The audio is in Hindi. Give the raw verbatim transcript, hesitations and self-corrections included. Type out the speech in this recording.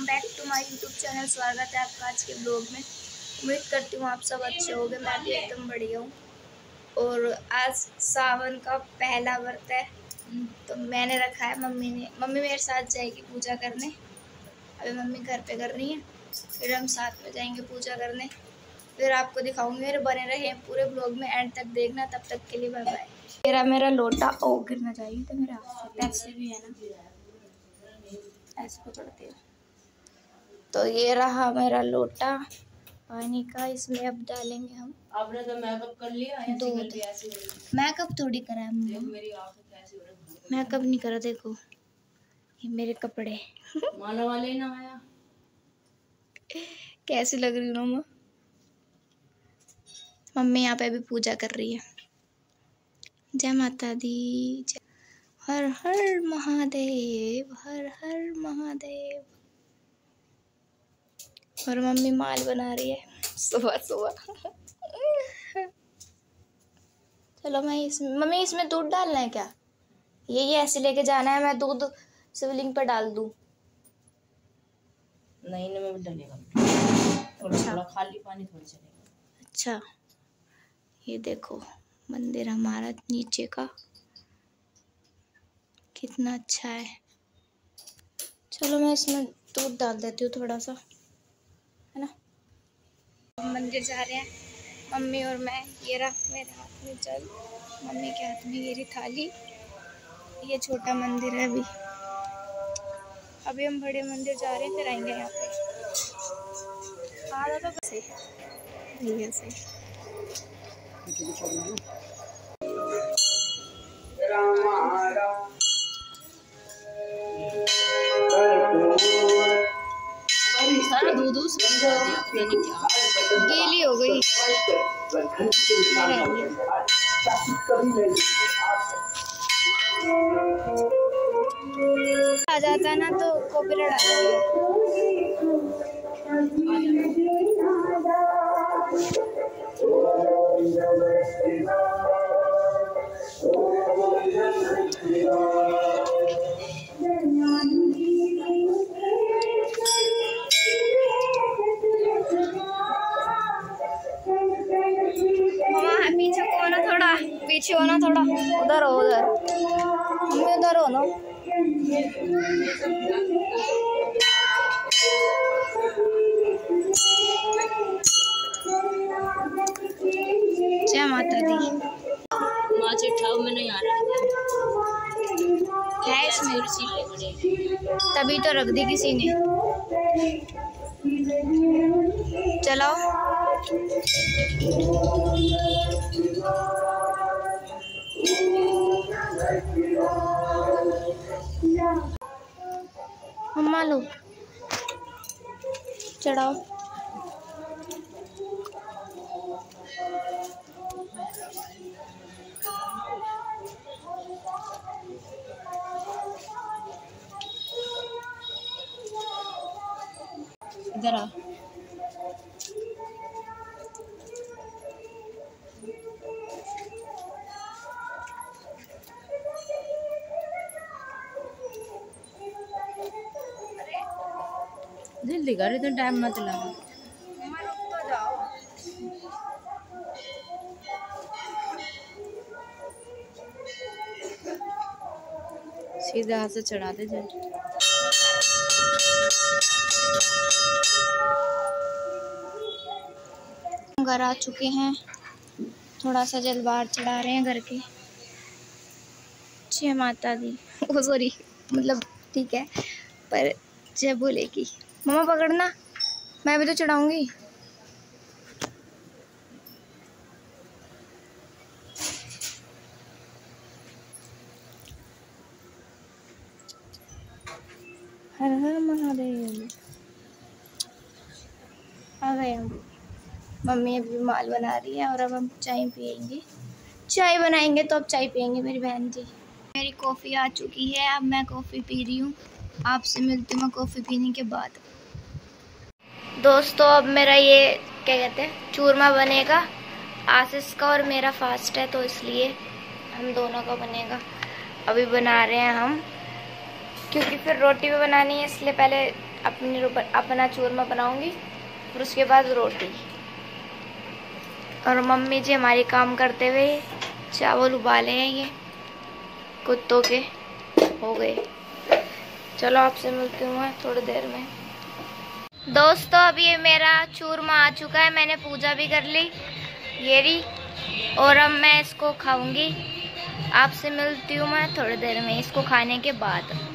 Welcome back to my YouTube channel. स्वागत है आपका आज के ब्लॉग में। उम्मीद करती हूँ आप सब अच्छे होंगे। मैं भी एकदम बढ़िया हूँ। और आज सावन का पहला व्रत है, तो मैंने रखा है, मम्मी ने मम्मी मेरे साथ जाएगी पूजा करने। अभी मम्मी घर पे कर रही है, फिर हम साथ में जाएंगे पूजा करने। फिर आपको दिखाऊंगी। मेरे बने रहे पूरे ब्लॉग में, एंड तक देखना। तब तक के लिए बाय बाय। मेरा मेरा लोटा ओ गिरना चाहिए तो मेरे हाथ से पैसे भी है ना, ऐसे पकड़ते हो। तो ये रहा मेरा लोटा पानी का, इसमें अब डालेंगे हम। आपने तो मेकअप कर लिया, दूध। मेकअप थोड़ी करा है मम्मा, मेकअप नहीं करा। देखो ये मेरे कपड़े माला वाले ना आया। कैसी लग रही हूँ मम्मा? मम्मी यहाँ पे भी पूजा कर रही है। जय माता दी, जय हर हर महादेव, हर हर महादेव। और मम्मी माल बना रही है सुबह सुबह। चलो मैं इसमें, मम्मी इसमें दूध डालना है क्या? ये ये ऐसे लेके जाना है, मैं दूध शिवलिंग पर डाल दूँ? नहीं नहीं मैं डालेगा थोड़ा अच्छा। थोड़ा, खाली पानी थोड़ी चलेगा। अच्छा, ये देखो मंदिर हमारा नीचे का कितना अच्छा है। चलो मैं इसमें दूध डाल देती हूँ थोड़ा सा, है ना। मंदिर जा रहे हैं मम्मी और मैं। ये रहा मेरे हाथ में जल, मम्मी के हाथ में ये रही थाली। ये छोटा मंदिर है। अभी अभी हम बड़े मंदिर जा रहे हैं, फिर आएंगे यहाँ पे। आ तो कैसे भैया से सारा दूध गीली हो गई। आ जाता है ना तो कॉपीराइट आ जाएगा। पीछे को ना, थोड़ा पीछे हो ना, थोड़ा उधर हो, उधर मम्मी उधर हो ना। जय माता दी। माचे ठाव में नहीं आ रहा है इसमें, तभी तो रख दी किसी ने। चलो मम्मा लो, चढ़ाओ। इधर आ। जल्दी कर, इतना टाइम मत लगा। सीधा हाथ से चढ़ा दे जल्दी। घर आ चुके हैं, थोड़ा सा जल बाहर चढ़ा रहे हैं घर के। जय माता दी। ओ सॉरी, मतलब ठीक है, पर जय बोलेगी। मम्मा पकड़ना, मैं भी तो चढ़ाऊंगी। हर हर महादेव। आ गए हम। मम्मी अभी माल बना रही है और अब हम चाय पियेंगे। चाय बनाएंगे तो अब चाय पियेंगे मेरी बहन जी। मेरी कॉफ़ी आ चुकी है, अब मैं कॉफ़ी पी रही हूँ। आपसे मिलती हूँ कॉफ़ी पीने के बाद। दोस्तों अब मेरा ये क्या कहते हैं चूरमा बनेगा। आशीष का और मेरा फास्ट है, तो इसलिए हम दोनों का बनेगा। अभी बना रहे हैं हम, क्योंकि फिर रोटी भी बनानी है, इसलिए पहले अपने अपना चूरमा बनाऊंगी, फिर उसके बाद रोटी। और मम्मी जी हमारी काम करते हुए चावल उबाले हैं, ये कुत्तों के हो गए। चलो आपसे मिलती हूँ मैं थोड़ी देर में। दोस्तों अभी ये मेरा चूरमा आ चुका है, मैंने पूजा भी कर ली ये रही, और अब मैं इसको खाऊंगी। आपसे मिलती हूँ मैं थोड़ी देर में इसको खाने के बाद।